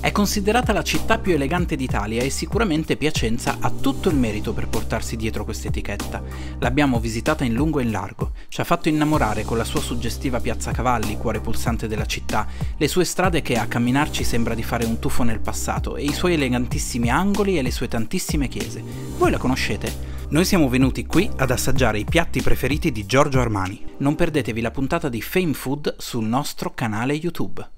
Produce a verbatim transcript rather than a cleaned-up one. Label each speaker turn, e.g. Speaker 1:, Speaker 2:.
Speaker 1: È considerata la città più elegante d'Italia e sicuramente Piacenza ha tutto il merito per portarsi dietro questa etichetta. L'abbiamo visitata in lungo e in largo, ci ha fatto innamorare con la sua suggestiva Piazza Cavalli, cuore pulsante della città, le sue strade che a camminarci sembra di fare un tuffo nel passato e i suoi elegantissimi angoli e le sue tantissime chiese. Voi la conoscete? Noi siamo venuti qui ad assaggiare i piatti preferiti di Giorgio Armani. Non perdetevi la puntata di Fame Food sul nostro canale YouTube.